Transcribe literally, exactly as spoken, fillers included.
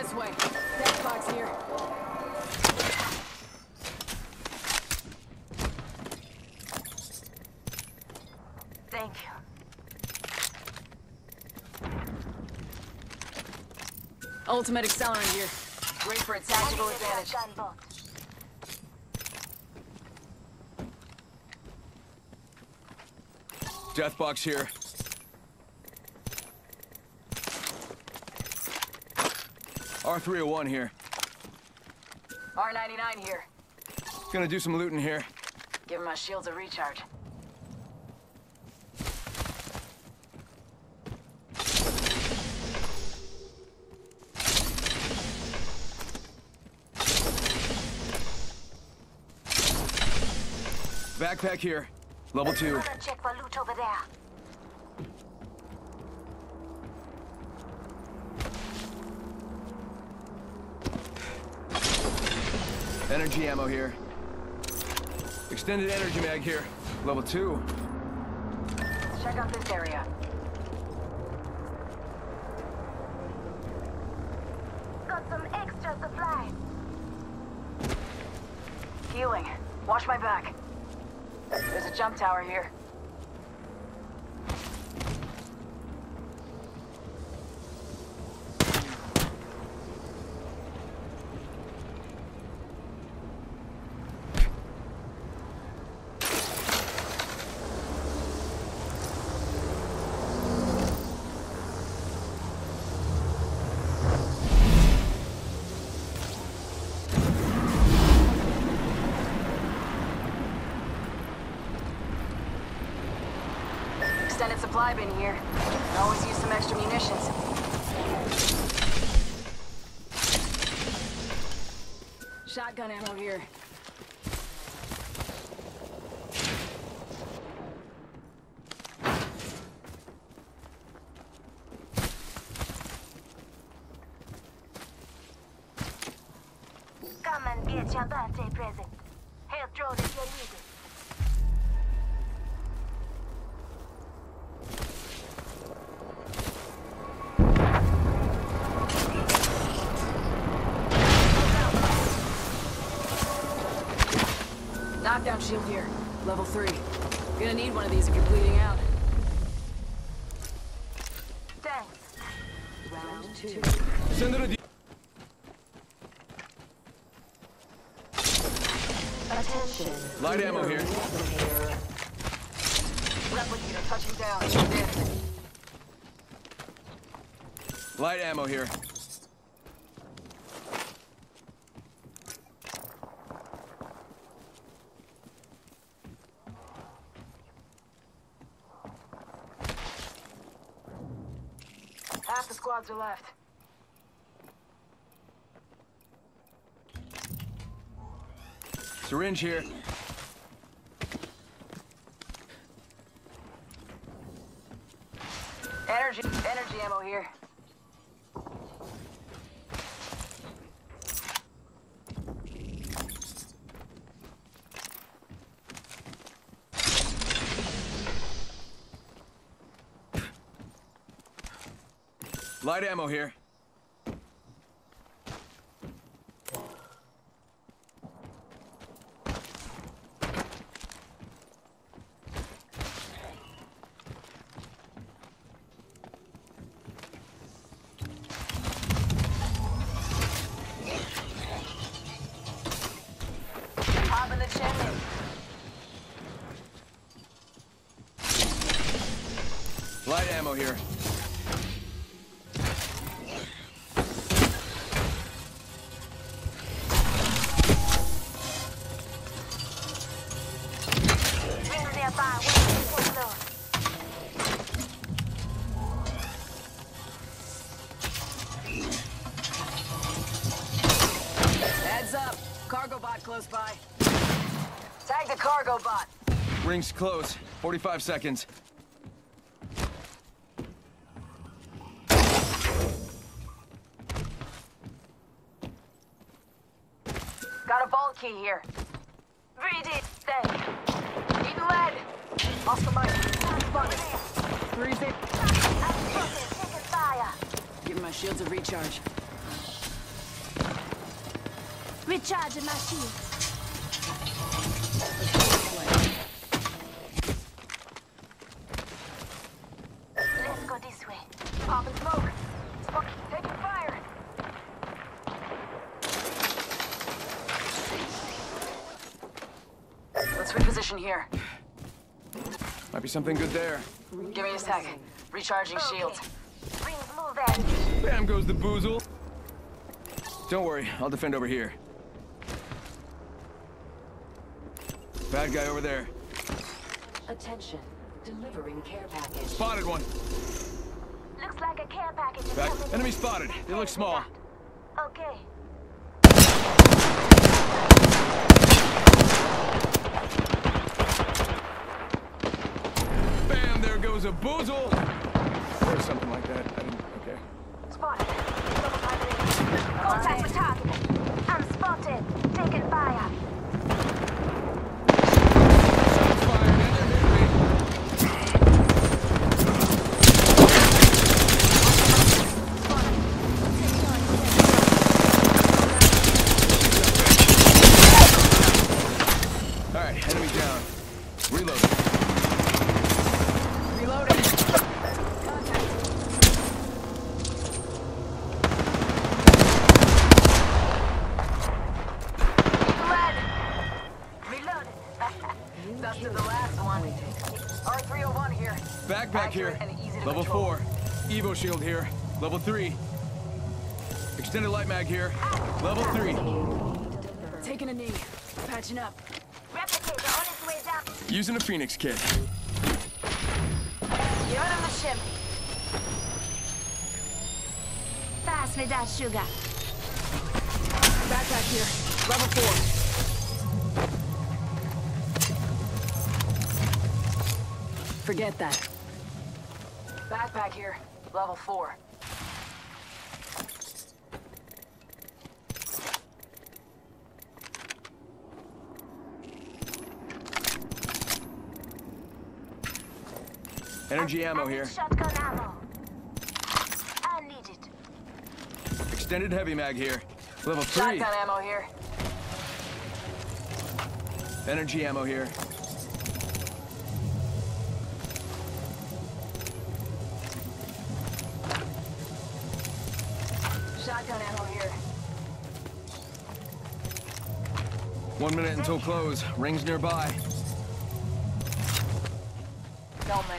this way. Death box here. Thank you. Ultimate accelerant here. Great for a tactical advantage. Death box here. R three oh one here. R ninety-nine here. Gonna do some looting here. Give my shields a recharge. Backpack here. Level two. Check for loot over there. Energy ammo here. Extended energy mag here. Level two. Check out this area. Got some extra supplies. Healing. Watch my back. There's a jump tower here. Extended supply bin here. Can always use some extra munitions. Shotgun ammo here. Come and get your birthday present. Help throw this your music. Knockdown shield here. Level three. Gonna need one of these if you're bleeding out. Thanks. Round two. Send it a D. Attention. Light ammo here. Replicator touching down. Dead. Light ammo here. Half the squads are left. Syringe here. Energy, energy ammo here. Light ammo here. Pop in the chimney. Light ammo here. Rings nearby. Wait, wait, wait, Heads up. Cargo bot close by. Tag the cargo bot. Rings close. forty-five seconds. Got a vault key here. Read it. Thanks. Need lead. Off the mic. Spotted. Freeze it. I'm taking fire. Give my shields a recharge. Recharging my shield. Let's go this way. Popping smoke. Smoke. Taking fire. Let's reposition here. Might be something good there. Give me a sec. Recharging shields. Rings moving. Bam goes the boozle. Don't worry, I'll defend over here. Bad guy over there. Attention. Delivering care package. Spotted one. Looks like a care package is Back. coming. Enemy spotted. They look small. Okay. Bam, there goes a boozle. Or something like that. I didn't, okay. Spotted. Double targeting. Contact with target. I'm spotted. Taking fire. Shots fired and they're hitting me. All right, enemy down. Reloading. Reloading. Reloaded. That's to the last one. R three oh one here. Backpack here. Accurate and easy to Level control. four. Evo shield here. Level three. Extended light mag here. Level three. Taking a knee. Patching up. Replicator on its way down. Using a Phoenix kit. Giving him the shimmy. Pass me that sugar. Backpack here. Level four. Forget that. Backpack here. Level four. Energy I- ammo I need here. Shotgun ammo. I need it. Extended heavy mag here. Level three. Shotgun ammo here. Energy ammo here. Shotgun ammo here. One minute until close. Rings nearby. Don't